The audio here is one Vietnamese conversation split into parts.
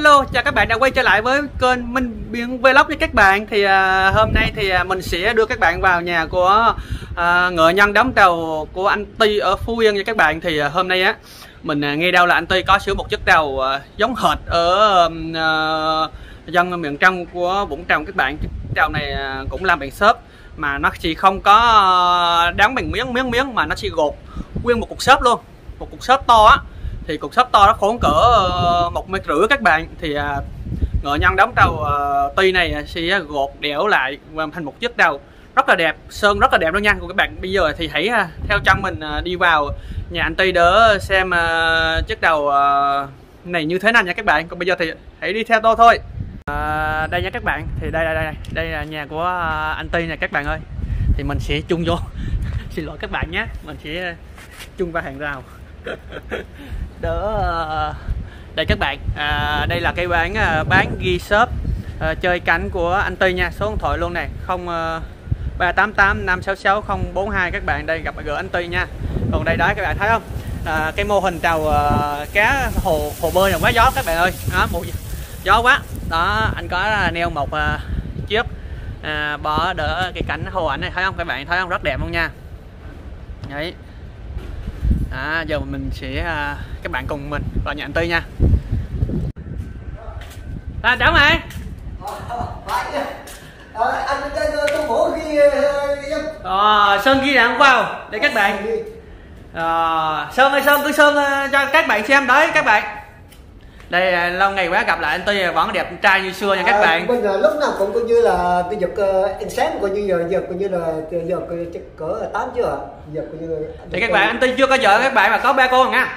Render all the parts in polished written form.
Hello, chào các bạn đã quay trở lại với kênh Minh Biển Vlog với các bạn. Thì hôm nay thì mình sẽ đưa các bạn vào nhà của nghệ nhân đóng tàu của anh Ty ở Phú Yên nha các bạn. Thì hôm nay á mình nghe đâu là anh Ty có sửa một chiếc tàu giống hệt ở dân miền trong của Vũng Trồng các bạn. Chiếc tàu này cũng làm bằng xốp mà nó chỉ không có đóng bằng miếng mà nó chỉ gột nguyên một cục xốp luôn, một cục xốp to á. Thì cục xốp to nó khoảng cỡ 1,5 mét các bạn. Thì nghệ nhân đóng tàu Ty này sẽ gột đẽo lại thành một chiếc tàu rất là đẹp, sơn rất là đẹp luôn nha các bạn. Bây giờ thì hãy theo chân mình đi vào nhà anh Ty để xem chiếc tàu này như thế nào nha các bạn. Còn bây giờ thì hãy đi theo tôi thôi. Đây nha các bạn, thì đây là nhà của anh Ty nè các bạn ơi. Thì mình sẽ chung vô xin lỗi các bạn nhé, mình sẽ chung vào hàng rào đỡ đây các bạn. Đây là cái bán ghi shop chơi cảnh của anh Ty nha. Số điện thoại luôn này 0388 566 042 các bạn. Đây gặp gỡ anh Ty nha. Còn đây đó các bạn thấy không, cái mô hình tàu cá hồ bơi là quá gió các bạn ơi. Đó, gió quá đó, anh có neo một chiếc bỏ đỡ cái cảnh hồ ảnh này, thấy không các bạn, thấy không, rất đẹp luôn nha. Đấy. Giờ mình sẽ các bạn cùng mình vào nhà anh Ty nha. Chào mày. Anh tôi bổ ghi Sơn ghi là không vào để các bạn. Sơn ơi, Sơn cứ sơn cho các bạn xem đấy các bạn. Đây lâu ngày quá gặp lại anh Ty vẫn đẹp trai như xưa nha các bạn. Bây giờ lúc nào cũng coi như là cái giật ánh sáng coi như giờ coi như là giờ chắc cỡ 8 chưa giờ coi như thì các bạn, anh Ty chưa có vợ các bạn mà có 3 con nha.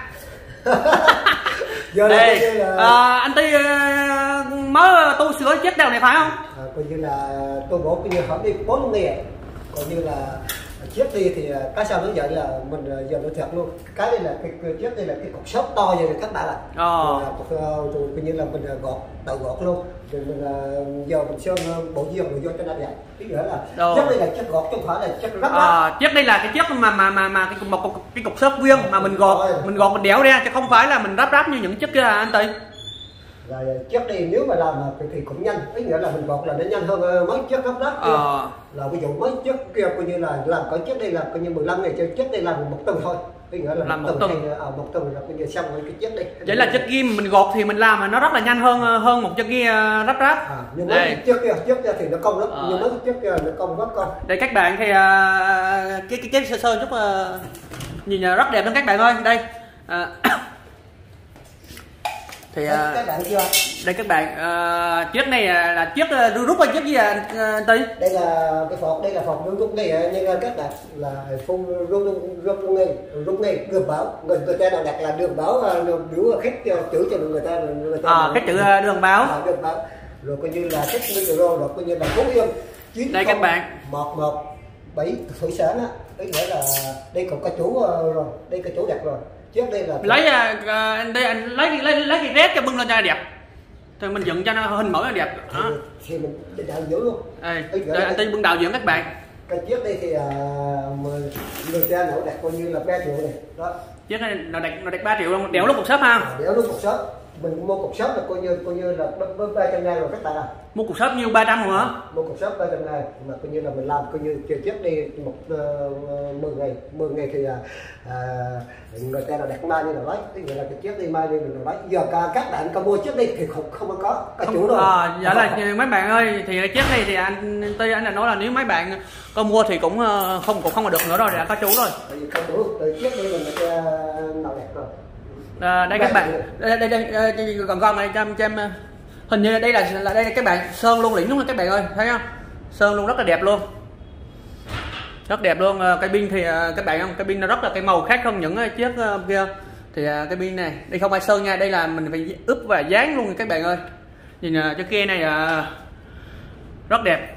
Giờ đây là... anh Ty mới tu sửa chiếc tàu này phải không? Coi như là tôi bổ coi như hỏi đi 4 ngày, coi như là chiếc đi thì cái sao nó vậy là mình giờ nó thật luôn. Cái đây là cái chiếc đây là cái cục xốp to vậy các bạn ạ. Rồi coi như là mình gọt tự gọt luôn. Rồi mình giờ mình sơn bộ diêu rồi vô cho nó đẹp. Cái nữa là chiếc đây là chiếc gọt chứ không phải là chiếc lắp ráp. Chiếc đây là cái chiếc mà cái cục xốp viên mà mình gọt mình đẽo ra chứ không phải là mình ráp như những chiếc kia anh Ty. Rồi chiếc đi nếu mà làm thì cũng nhanh, ý nghĩa là mình gọt là nó nhanh hơn mấy chiếc lắp ráp kia. Là ví dụ mấy chiếc kia coi như là làm có chiếc đây là coi như 15 ngày chơi, chiếc đây làm một tuần thôi, ý nghĩa là một tuần một tuần là coi như xong rồi cái chiếc đây. Vậy là chiếc ghim mình gọt thì mình làm mà nó rất là nhanh hơn một chiếc kia ráp ráp. Nhưng mấy chiếc kia thì nó công lắm, nhưng mấy chiếc kia nó công rất công. Đây các bạn thì cái sơn chút nhìn rất đẹp luôn các bạn ơi. Đây thì đây các bạn, chiếc này là chiếc rút hay chiếc gì anh Ty? Đây là cái phọt, đây là phọt rút này, nhưng các bạn là phun rút này đường báo, người ta đặt là đường báo, biểu khách chữ cho người ta khách chữ đường báo. Đường báo rồi coi như là khách micro rồi coi như là Phú Yên. Đây các bạn 117 thủy sản á, ý nghĩa là đây còn có chủ rồi, đây có chủ đặt rồi. Trước đây là lấy anh lấy cái rét cho bưng lên cho đẹp, thì mình dựng cho nó hình mẫu nó đẹp đó. Thì mình đạo diễn luôn. Đây anh Ty bưng đạo diễn các bạn. Cái chiếc đây thì người ta nổ đặt coi như là 3 triệu này đó. Chiếc này nó đặt 3 triệu luôn, đẽo lúc cục xốp ha. Đẽo lúc cục xốp, mình mua cục xốp là coi như là 300 ngàn rồi các bạn ạ. Mua cục xốp nhiêu 300 rồi hả? Mua cục xốp 300 ngàn mà coi như là mình làm coi như chiếc đi một 10 ngày thì người ta là đặt mai như là lấy, tức nghĩa là cái chiếc đi mai đi mình lấy. Giờ các bạn có mua chiếc đi thì không có chủ rồi. Dạ là mấy bạn ơi, thì chiếc này thì anh Ty anh là nói là nếu mấy bạn có mua thì cũng không được nữa rồi, đã có chủ rồi. Tại vì có chủ từ chiếc đi mình sẽ nào đẹp rồi. Đây các bạn, đây còn này cho em hình như đây là đây các bạn, sơn luôn lĩnh đúng không các bạn ơi, thấy không, sơn luôn rất là đẹp luôn, rất đẹp luôn. Cái pin thì các bạn không, cái pin nó rất là cái màu khác hơn những chiếc kia. Thì cái pin này đây không phải sơn nha, đây là mình phải ướp và dán luôn các bạn ơi. Nhìn chiếc kia này rất đẹp.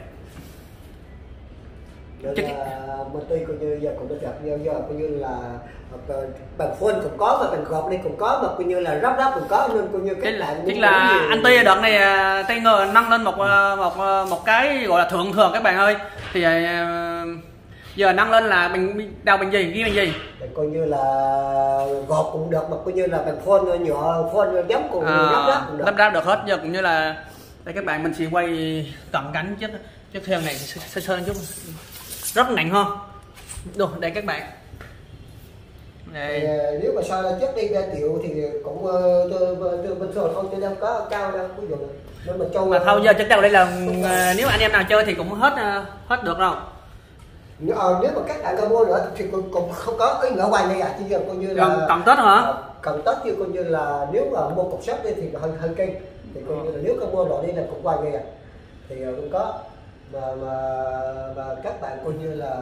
Mình Ty coi như giờ cũng được giờ coi như là bằng phun cũng có mà bằng gọt đây cũng có mà coi như là ráp cũng có, nên coi như cái chính là anh Ty đợt này tay ngờ nâng lên một cái gọi là thường các bạn ơi. Thì Giờ nâng lên là bằng đầu bằng gì, ghi bằng gì? Mình coi như là gọt cũng được, mà coi như là bằng phôn nhỏ, phôn giống cũng lắp ráp được hết. Giờ cũng như là đây các bạn, mình sẽ quay cận cảnh chiếc thuyền này sơ sơ chút, rất nặng ha. Đồ đây các bạn. Đây. Nếu mà sao trước đi ra triệu thì cũng bình thường thôi, chứ đâu có cao đâu, ví dụ nên mà châu mà thôi giờ chắc đâu đây là nếu anh em nào chơi thì cũng hết được rồi. Nếu mà các bạn có mua nữa thì cũng không có ý nghĩa hoài này chỉ giờ coi như là cần Tết hả? Cần Tết chứ coi như là nếu mà mua cục sắt đi thì hơi kinh, thì coi như là nếu có mua loại đi là cũng hoài này thì cũng có mà các bạn coi như là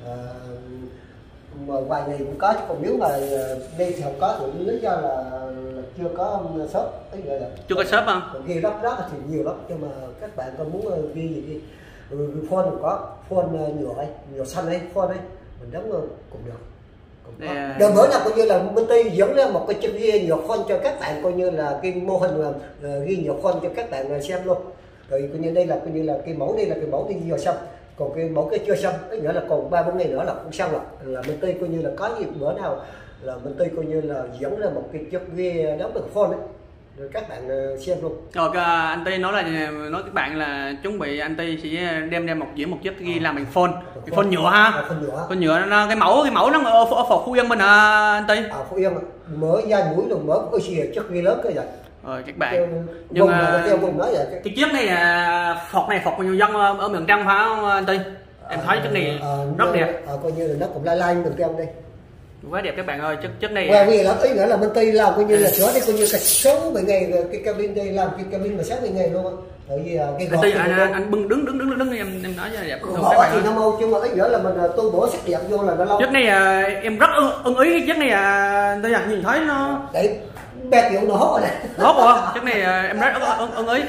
mà vài ngày cũng có, chứ còn nếu mà đi thì không có thì lý do là chưa có shop ấy gọi là chưa có shop không? Còn ghi lắp thì nhiều lắm, nhưng mà các bạn có muốn ghi gì đi phone cũng có, phone nhựa xanh ấy, phone ấy mình đóng cũng được. Đợt bữa nào coi như là bên Tây dẫn lên một cái chân ghi nhựa phone cho các bạn, coi như là cái mô hình ghi nhựa phone cho các bạn xem luôn. Rồi coi như đây là coi như là cái mẫu, đây là cái mẫu đi vừa xong, còn cái mẫu cái chưa xong, cái nữa là còn 3-4 ngày nữa là cũng xong rồi. Là bên Tây coi như là có gì bữa nào là bên Tây coi như là dẫn ra một cái chiếc ghi đóng được phone ấy, rồi các bạn xem luôn. Rồi anh Tây nói các bạn là chuẩn bị anh Tây sẽ đem một chiếc ghi làm bằng phone, phone nhựa ha. Phone nhựa nó cái mẫu nó ở Phú Yên mình hả anh Tây? Phú Yên mở da mũi rồi mở cái gì chiếc ghi lớn cái vậy. Rồi các bạn, nhưng cái chiếc này phọc nhiều dân ở miền Trung phải không anh Tây? Em thấy chiếc này rất đẹp. Coi như là nó cũng lai miền Trung đây. Quá đẹp các bạn ơi, chiếc này. Và vì là ý nghĩa là bên Tây làm coi như là sửa đây coi như là 6-7 ngày cái cabin đây làm cái cabin mà 6-7 ngày luôn á. Bởi vì cái gọt anh bưng đứng em nói cho đẹp. Gọt thì nó mau, chứ mà ý nghĩa là mình tu bổ sắc đẹp vô là nó lâu. Chiếc này em rất ưng ý cái chiếc này tôi nhìn thấy nó để 3 triệu nó hốt rồi nè. Hốt rồi. Chiếc này em rất ưng ý.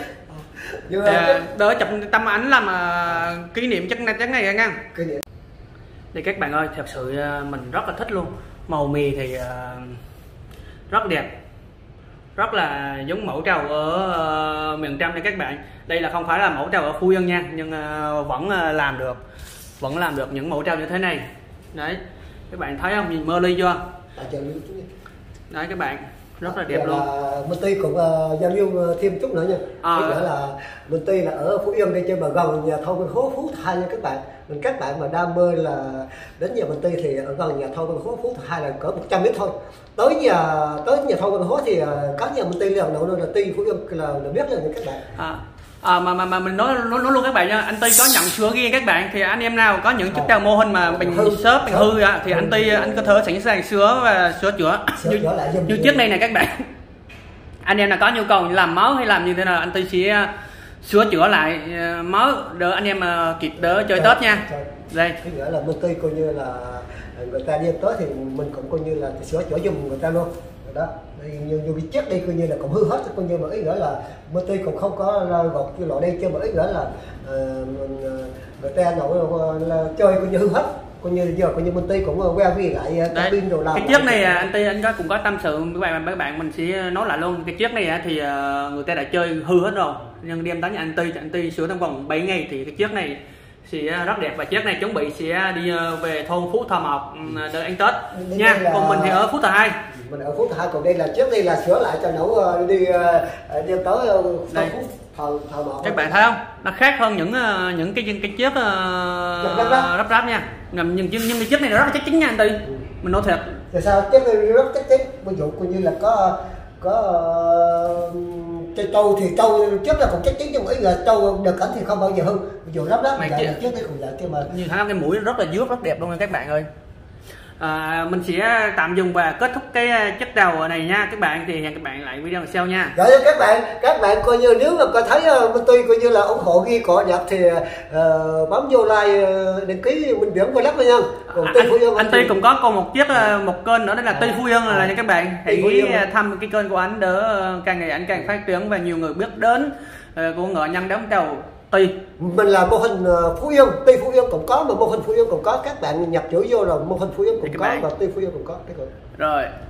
Đỡ chụp tâm ảnh làm kỷ niệm chiếc này nha. Thì các bạn ơi, thật sự mình rất là thích luôn. Màu mì thì rất đẹp, rất là giống mẫu trầu ở miền Trung này các bạn. Đây là không phải là mẫu trầu ở Phú Yên nha, nhưng vẫn làm được những mẫu trầu như thế này. Đấy, các bạn thấy không, nhìn mơ ly chưa? Đấy các bạn, rất là đẹp luôn. Bên Tây cũng giao lưu thêm chút nữa nha. Cái nữa là bên Tây là ở Phú Yên đây chơi mà gần nhà thôn Bên Hố Phú Thai nha các bạn. Các bạn mà đam mê là đến nhà bên Tây thì ở gần nhà thôn Bên Hố Phú Thai là cỡ 100 mét thôi. Tới nhà thôn Bên Hố thì có nhà bên Tây lần đầu là Tây Phú Yên là biết là các bạn. Mà mình nói luôn các bạn nha, anh Tây có nhận sửa ghi các bạn, thì anh em nào có những chiếc tàu mô hình mà mình shop mình hư thì anh Tây anh có thể sẵn sàng sửa và sửa chữa như chiếc này các bạn. Anh em nào có nhu cầu làm máu hay làm như thế nào, anh Tây sẽ sửa chữa lại máu đỡ anh em kịp đỡ chơi Tết nha. Đây cái nghĩa là bên Tây coi như là người ta đi tới thì mình cũng coi như là sửa chữa giùm người ta luôn đó. Như cái chiếc đây coi như là cũng hư hết, coi như mà ý nghĩa là bên Tây cũng không có gọt như loại đây, chứ mà ý nghĩa là người ta là chơi coi như hư hết, coi như giờ coi như bên Tây cũng que vi lại cabin đồ làm. Cái chiếc này anh Tây anh cũng có tâm sự với các bạn mình sẽ nói lại luôn. Cái chiếc này thì người ta đã chơi hư hết rồi, nhưng đem tới nhà anh Tây sửa trong vòng 7 ngày thì cái chiếc này sẽ rất đẹp. Và chiếc này chuẩn bị sẽ đi về thôn Phú Thọ 1 đợi ăn Tết nha. Còn mình thì ở Phú Thọ 2. Mình ở Phú Thọ 2, còn đây là trước đây là sửa lại cho nấu đi tới Phú Thọ 1. Các bạn thấy không? Nó khác hơn những cái chiếc lắp ráp nha. Nhưng cái chiếc này nó rất là chắc chắn nha anh Tây. Mình nói thật. Thì sao chiếc này rất chắc chắn. Ví dụ coi như là có chơi trâu thì trâu trước là cũng chắc chắn, nhưng mà ý là trâu được cảnh thì không bao giờ hư. Ví dụ lắp ráp lại là trước đây cũng vậy, chứ mà như thấy cái mũi rất là dướt, rất đẹp luôn nha các bạn ơi. Mình sẽ tạm dừng và kết thúc cái chiếc đầu này nha các bạn. Thì hẹn các bạn lại video sau nha. Rồi các bạn coi như nếu mà coi thấy bên tôi coi như là ủng hộ ghi cọ đẹp thì bấm vô like đăng ký Minh Viễn Vlog nha. Anh Tây cũng có còn một kênh nữa, đó là Tây Phú Yên là nha các bạn. Hãy thăm cái kênh của anh đỡ càng ngày anh càng phát triển và nhiều người biết đến của nghệ nhân đóng tàu Tây. Mình là mô hình Phú Yên, Tây Phú Yên cũng có, mà mô hình Phú Yên cũng có, các bạn nhập chữ vô là mô hình Phú Yên cũng có và Tây Phú Yên cũng có. Rồi.